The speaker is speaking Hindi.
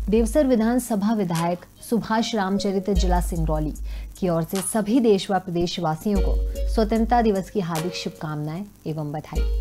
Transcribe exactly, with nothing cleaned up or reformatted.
देवसर विधानसभा विधायक सुभाष रामचरित जिला सिंगरौली की ओर से सभी देश व प्रदेशवासियों को स्वतंत्रता दिवस की हार्दिक शुभकामनाएं एवं बधाई।